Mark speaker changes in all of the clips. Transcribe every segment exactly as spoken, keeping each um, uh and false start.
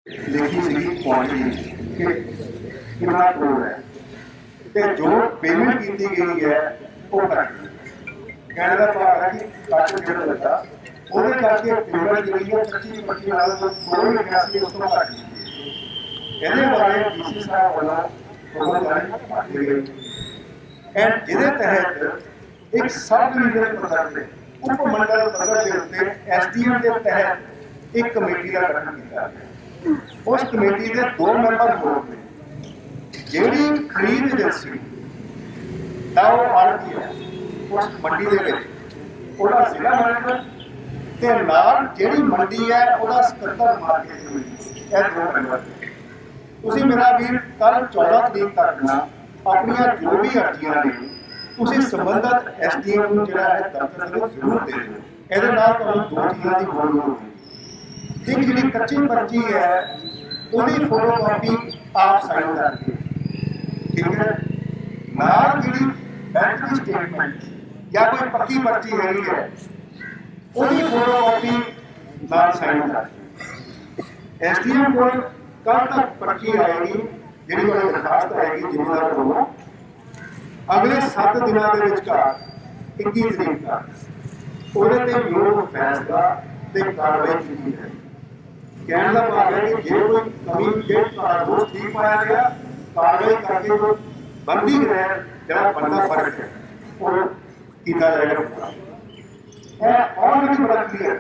Speaker 1: लिखी सी क्वांटिटी कि कितना करोड़ है तो जो पेमेंट की गई है वो कट कहने का भाव है कि कट जो लगा वो करके पेमेंट जी है पच्ची पच्ची लाख करोड़ लिखा सी उस तो घट कहने बारे डीसी साहब वाला बहुत जानकारी गई एंड जिहदे तहत एक सब डिवीजन पद्धर पे उप मंडल पद्धर के उत्ते एसडीएम के तहत एक कमेटी का गठन किया गया। उस कमेटी के दो मैंबर होर ने जिहड़ी खरीद एजेंसी दा वो आड़ती है उस मंडी दे विच उहदा जिला मैनेजर ते नाल जिहड़ी मंडी है उहदा सकत्तर मार्केट कमेटी ये दो मैंबर तुसीं मेरा वीर कल चौदह तरीक तक ना अपनियां जो भी अर्जियां ने तुसीं संबंधित एसडीएम नूं जिहड़ा है दफ्तर दे विच जरूर दे दिओ। इहदे नाल तुहानूं दो चीज़ां दी होर लोड़ होगी। एक जी कच्ची पर्ची है उसकी फोटो कॉपी आप साइन करके ठीक है नाल जी बैंक की स्टेटमेंट या कोई पक्की पर्ची है उसकी फोटो कॉपी नाल साइन करके एसडीएम को कल तक पर्ची आएगी जी दरखास्त आएगी जिम्मेदार को अगले सत्त दिनों के विचकार इक्की तरीक तक उहदे ते योग फैसला ते कार्रवाई की है। कहने का भाव है कि जो कोई कमी जो दोष ठीक पाया गया कार्रवाई करके जो बंदी है जरा बनना फर्क है वो किया जाएगा और भी बड़ा क्लियर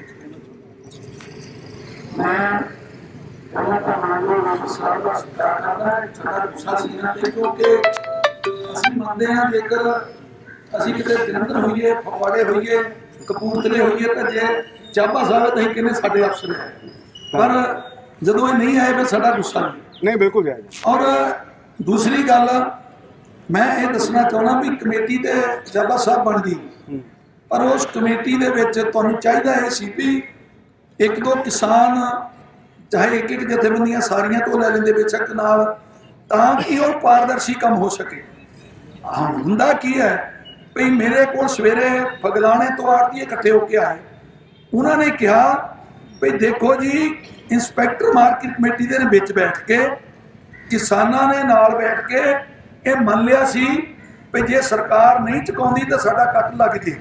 Speaker 1: मैं कहना मानव सरकार का सत्कार करना है सरकार गुस्सा सीना ते क्योंकि ਅਸੀਂ ਮੰਨਦੇ ਹਾਂ ਜੇਕਰ ਅਸੀਂ ਕਿਤੇ ਜਲੰਧਰ ਹੋਈਏ ਫਗਵਾੜੇ ਹੋਈਏ ਕਪੂਰਥਲੇ ਹੋਈਏ ਤਾਂ ਜੇ ਚਾਬਾ ਸਾਹਿਬ ਅਸੀਂ ਕਹਿੰਦੇ ਸਾਡੇ ਅਫਸਰ ਹੈ पर जो ये नहीं आए फिर साडा गुस्सा नहीं
Speaker 2: नहीं बिल्कुल जाएगा।
Speaker 1: और दूसरी गल मैं ये दसना चाहना भी कमेटी तो जाबा साहब बन गई पर उस कमेटी के चाहिए है सी भी एक दो किसान चाहे एक एक जथेबंदियां सारियां तो ले लेंगे बेशक नाल ताकि वो पारदर्शी काम हो सके। हाँ हुंदा की है भाई मेरे को सवेरे फगलाने तो आड़ती इकट्ठे होके आए उन्होंने कहा भाई देखो जी इंस्पैक्टर मार्केट कमेटी दे विच बैठ के किसानां ने नाल बैठ के ये मन लिया सी भाई जे सरकार नहीं चुकाउंदी तो साडा कट लग जे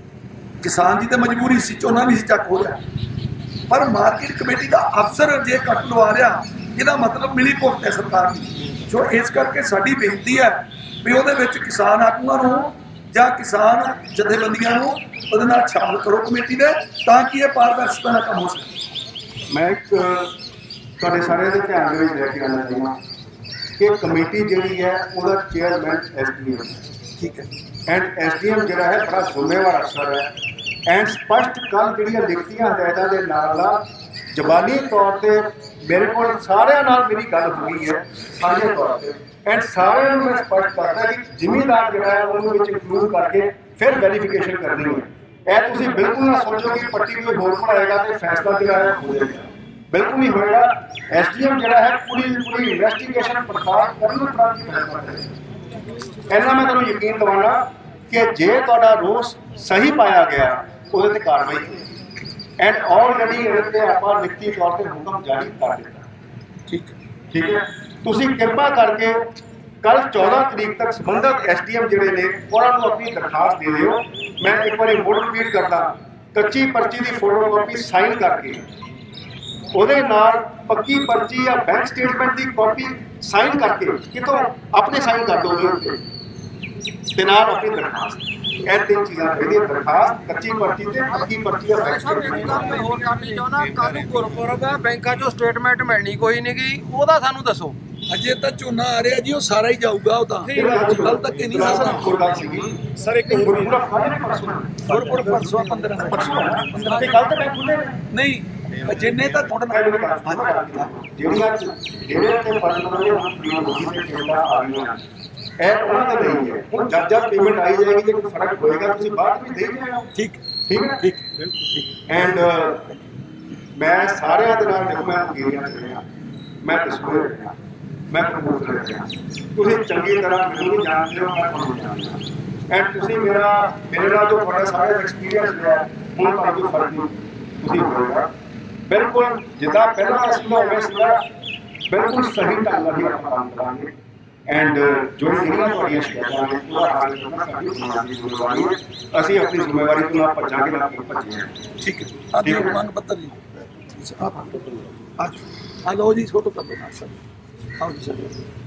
Speaker 1: किसान जी तो मजबूरी सी झोना नहीं सी चक हो रहा पर मार्केट कमेटी का अफसर जे कट लवा रहा इसका मतलब मिली भुगत है सरकार की जो इस करके साडी बेनती है भी उहदे विच किसान आगूआं नूं जां किसान जथेबंदियां नूं उहदे नाल शामिल करो कमेटी दे ताकि ये पारदर्शिता नाल काम हो सके।
Speaker 2: मैं एक तुहाडे सारे दे ध्यान दे विच लैके आना चाहुंदा कि कमेटी जिहड़ी है उहदा चेयरमैन एसडीएम
Speaker 1: ठीक है
Speaker 2: एंड एसडीएम जिहड़ा है बड़ा जिम्मेवार अफसर है एंड स्पष्ट कल जिहड़ियां लिखतियां हदायतां दे नाल जबानी तौर पर मेरे को सारिਆਂ नाल मेरी गल हुई है साझे तौर पर एंड सारे मैं स्पष्ट करता कि जिम्मेदार जो है उन्होंने इंक्लूड करके फिर वेरीफिकेशन करनी है। यह तुम बिल्कुल ना सोचो कि पट्टी कोई होर पढ़ाएगा तो फैसला जो है हो जाएगा बिल्कुल नहीं होएगा। एस डी एम जो है पूरी पूरी इन्वेस्टिगेशन पड़ताल करने उपरांत फैसला करेगा। इन्ना मैं तुहानूं यकीन दिवाना कि जे तुहाडा रोस सही पाया गया उहदे ते कार्रवाई होगी एंड ऑलरेडी इहदे आपां लिखती तौर पर हुक्म जारी कर दिता। ठीक ठीक है तुसीं किरपा करके कल चौदह तरीक तक संबंधित एस डी एम जोड़े ने उन्होंने अपनी दरखास्त दे दिओ। मैं एक बार मुड़ रिपीट करता कच्ची पर्ची की फोटो कॉपी साइन करके उहदे नाल पक्की पर्ची या बैंक स्टेटमेंट की कॉपी साइन करके कितों अपने साइन कर दो ते नाल अपनी दरखास्त ਇਹ तीन चीज़ां चाहिए दरखास्त कच्ची पर्ची ते पक्की पर्ची या बैंक स्टेटमेंट
Speaker 3: होर करनी चाहुंदा कल गुरपुरब है बैंकां चों स्टेटमेंट मिलनी कोई नहीं गई ओहदा सानूं दसो
Speaker 1: अजे तो झोना आ रहा जी वो सारा ही जाऊगा कल तक नहीं सकता
Speaker 2: सर एक
Speaker 1: गुरपुरब परसों पंद्रह पंद्रह
Speaker 2: कल तक खुले
Speaker 1: नहीं जिन्ने तक
Speaker 2: ਜਿਹੜੀਆਂ ਜਿਹੜੇ ਤੇ ਪਰਮਨੈਂਟ ਹੁਣ ਪੀਓ ਲੋਕੀ ਦੇ ਖੇਲਾ ਆ ਰਹੀਆਂ ਇਹ ਉਹਨਾਂ ਦੇ ਨਹੀਂ ਹੈ ਹੁਣ ਜਦ ਜਦ ਪੇਮੈਂਟ ਆਈ ਜਾਏਗੀ ਜੇ ਕੋਈ ਫਰਕ ਹੋਏਗਾ ਤੁਸੀਂ ਬਾਅਦ ਵਿੱਚ ਦੇਖ ਲੈਣਾ।
Speaker 1: ਠੀਕ
Speaker 2: ਠੀਕ ਹੈ ਠੀਕ ਬਿਲਕੁਲ ਠੀਕ ਐਂਡ ਮੈਂ ਸਾਰਿਆਂ ਦੇ ਨਾਲ ਦੇਖੋ ਮੈਂ ਗੇਰੀਆਂ ਰਿਹਾ ਮੈਂ ਦਸੂਏ ਰਿਹਾ ਮੈਂ ਪ੍ਰਮੋਟ ਰਿਹਾ ਤੁਸੀਂ ਚੰਗੀ ਤਰ੍ਹਾਂ ਮੈਨੂੰ ਜਾਣਦੇ ਹੋ ਮੈਂ ਤੁਹਾਨੂੰ ਜਾਣਦਾ ਐਂਡ ਤੁਸੀਂ ਮੇਰਾ ਮੇਰੇ ਨਾਲ ਜੋ ਬੜਾ ਸਾਰਾ ਐਕਸਪੀਰੀਅੰਸ ਹੈ ਹੁਣ ਤੁਹਾਨੂੰ ਫਰਕ ਨਹੀਂ ਤੁਸੀਂ ਹੋਏਗਾ ਬਿਲਕੁਲ ਜਿੱਦਾਂ ਪਹਿਲਾਂ ਅਸੀਂ ਹੋਵੇ ਸੀਗਾ ਬਿਲਕੁਲ ਸਹੀ ਢੰਗ ਨਾਲ ਹੀ ਆਪਾਂ ਕੰਮ ਕਰਾਂਗੇ ਐਂਡ ਜੋ ਜਿਹੜੀਆਂ ਤੁਹਾਡੀਆਂ ਸ਼ਿਕਾਇਤਾਂ ਨੇ ਉਹਦਾ ਹੱਲ ਕਰਨਾ ਸਾਡੀ ਬੁਨਿਆਦੀ ਜ਼ਿੰਮੇਵਾਰੀ ਹੈ। ਅਸੀਂ ਆਪਣੀ ਜ਼ਿੰਮੇਵਾਰੀ ਤੋਂ ਨਾ ਭੱਜਾਂਗੇ ਨਾ ਭੱਜੇ।
Speaker 4: ਠੀਕ ਹੈ ਅੱਜ ਮੰਗ ਪੱਤਰ ਜੀ ਆਪ ਆ ਲਓ ਜੀ ਫੋਟੋ ਕਰ ਲਓ ਨਾਲ ਸਰ ਆਓ ਜੀ ਸਰ।